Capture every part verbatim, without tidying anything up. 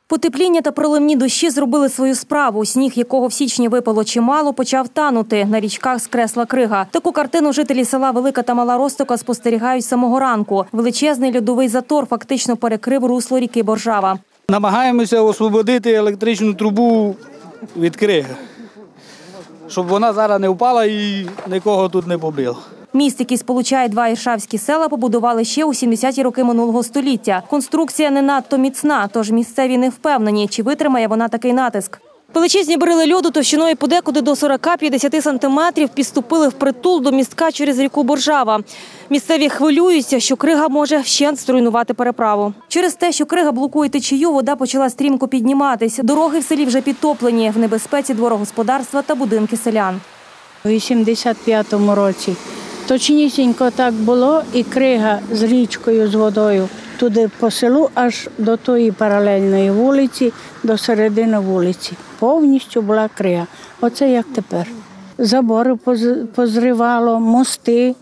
Потепління та проливні дощі зробили свою справу. Сніг, якого в січні випало чимало, почав танути. На річках скресла крига. Таку картину жителі села Велика та Мала Розтока спостерігають з самого ранку. Величезний льодовий затор фактично перекрив русло ріки Боржава. Намагаємося освободити електричну трубу від криги, щоб вона зараз не впала і нікого тут не побила. Міст, який сполучає два іршавські села, побудували ще у сімдесяті роки минулого століття. Конструкція не надто міцна, тож місцеві не впевнені, чи витримає вона такий натиск. Величезні брили льоду товщиною подекуди до сорока-п'ятдесяти сантиметрів підступили впритул до містка через ріку Боржава. Місцеві хвилюються, що крига може вщент зруйнувати переправу. Через те, що крига блокує течію, вода почала стрімко підніматись. Дороги в селі вже підтоплені, в небезпеці дворогосподарства та будинки селян. У вісімдесят п'ятому році точнісінько так було, і крига з річкою, з водою туди по селу, аж до тої паралельної вулиці, до середини вулиці. Повністю була крига. Оце як тепер. Забори позривало, мости,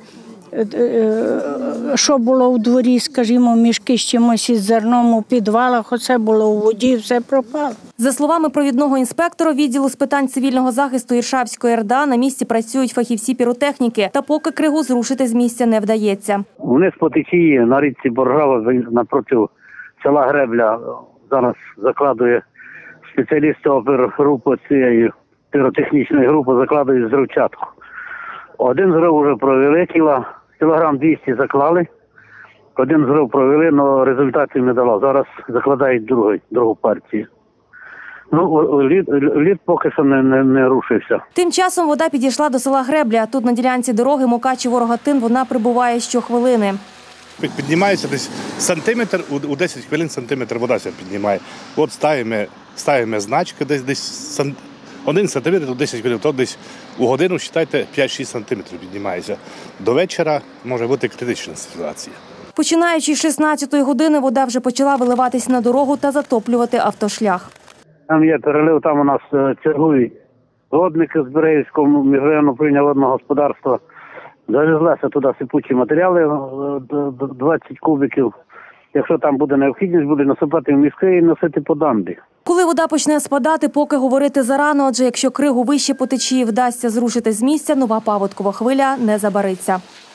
що було у дворі, скажімо, мішки з чимось із зерном у підвалах, оце було у воді, все пропало. За словами провідного інспектора відділу з питань цивільного захисту Іршавської РДА, на місці працюють фахівці піротехніки, та поки кригу зрушити з місця не вдається. Вниз по течії на річці Боржава напроти села Гребля зараз закладує спеціалісти опергрупи цієї піротехнічної групи, закладують зривчатку. Один зрив вже провели, кіла, кілограм двісті заклали, один зрив провели, але результатів не дало. Зараз закладають другий, другу партію. Ну, лід, лід поки що не, не, не рушився. Тим часом вода підійшла до села Гребля. Тут на ділянці дороги Мукачево-Рогатин вона прибуває щохвилини. Піднімається десь сантиметр, у десять хвилин сантиметр вода себе піднімає. От ставимо, ставимо значки десь, десь один сантиметр у десять хвилин, то десь у годину, вважайте, п'ять-шість сантиметрів піднімається. До вечора може бути критична ситуація. Починаючи з шістнадцятої години вода вже почала виливатись на дорогу та затоплювати автошлях. Там є перелив, там у нас чергують водники з Берегівського міжрайонного управління водного господарства. Завезлися туди сипучі матеріали, двадцять кубиків. Якщо там буде необхідність, буде насипати в мішки і носити по дамбі. Коли вода почне спадати, поки говорити зарано, адже якщо кригу вище по течії вдасться зрушити з місця, нова паводкова хвиля не забариться.